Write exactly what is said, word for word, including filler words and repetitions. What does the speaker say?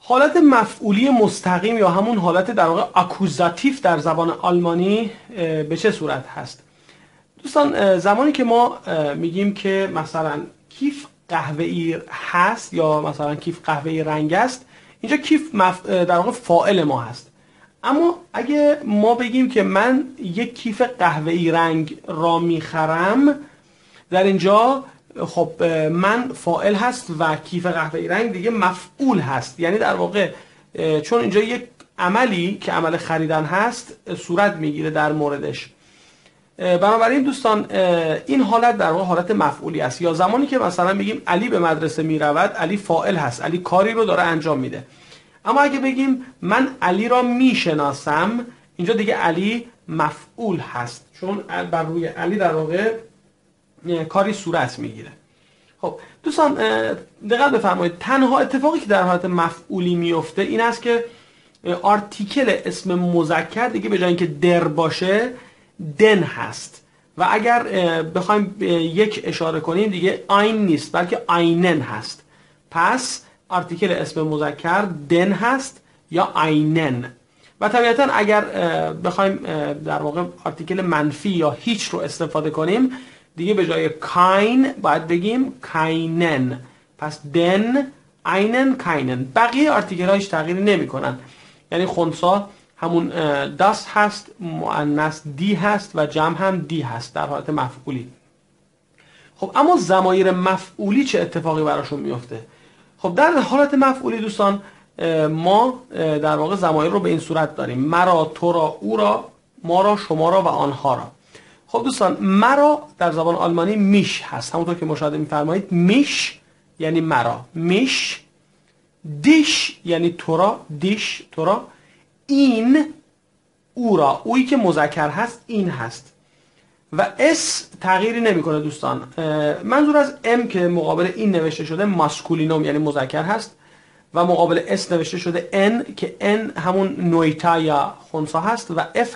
حالت مفعولی مستقیم یا همون حالت در واقع اکوزاتیو در زبان آلمانی به چه صورت هست؟ دوستان زمانی که ما میگیم که مثلا کیف قهوه‌ای هست یا مثلا کیف قهوه‌ای رنگ است، اینجا کیف مف... در واقع فاعل ما هست. اما اگه ما بگیم که من یک کیف قهوه‌ای رنگ را میخرم، در اینجا خب من فاعل هست و کیف قهوه‌ای رنگ دیگه مفعول هست. یعنی در واقع چون اینجا یک عملی که عمل خریدن هست صورت میگیره در موردش، بنابراین دوستان این حالت در واقع حالت مفعولی است. یا زمانی که مثلا بگیم علی به مدرسه میرود، علی فاعل هست، علی کاری رو داره انجام میده. اما اگه بگیم من علی را میشناسم، اینجا دیگه علی مفعول هست، چون بر روی علی در واقع کاری صورت میگیره. خب دوستان دقت بفرمایید، تنها اتفاقی که در حالت مفعولی میفته این است که آرتیکل اسم مذکر دیگه به جای اینکه در باشه دن هست و اگر بخوایم یک اشاره کنیم دیگه این نیست بلکه اینن هست. پس آرتیکل اسم مذکر دن هست یا اینن. و طبیعتا اگر بخوایم در واقع آرتیکل منفی یا هیچ رو استفاده کنیم دیگه به جای کاین باید بگیم کاینن. پس دن، اینن، کاینن. بقیه آرتیکل ها هیچ تغییری نمی کنن. یعنی خنثا همون داس هست، مؤنث دی هست و جمع هم دی هست در حالت مفعولی. خب اما ضمایر مفعولی چه اتفاقی براشون میفته؟ خب در حالت مفعولی دوستان ما در واقع ضمایر رو به این صورت داریم: مرا، تو را، او را، ما را، شما را و آنها را. خب دوستان مرا در زبان آلمانی میش هست، همونطور که مشاهده میفرمایید میش یعنی مرا، میش. دیش یعنی تو را، دیش تو را. این او را، اویی که مذکر هست این هست و اس تغییری نمیکنه دوستان. منظور از ام که مقابل این نوشته شده ماسکولینوم یعنی مذکر هست و مقابل اس نوشته شده ان که ان همون نویتا یا خنثی هست و اف